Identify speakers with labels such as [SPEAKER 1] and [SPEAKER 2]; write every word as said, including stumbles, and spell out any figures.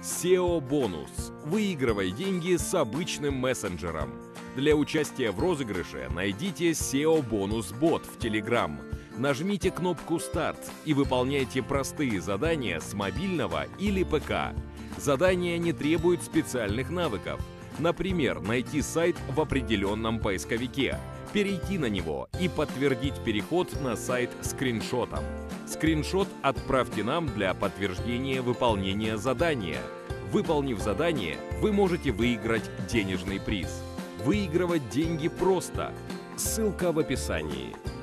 [SPEAKER 1] сео-бонус. Выигрывай деньги с обычным мессенджером. Для участия в розыгрыше найдите сео-бонус-бот в Telegram. Нажмите кнопку «Старт» и выполняйте простые задания с мобильного или ПК. Задания не требуют специальных навыков. Например, найти сайт в определенном поисковике, перейти на него и подтвердить переход на сайт скриншотом. Скриншот отправьте нам для подтверждения выполнения задания. Выполнив задание, вы можете выиграть денежный приз. Выигрывать деньги просто. Ссылка в описании.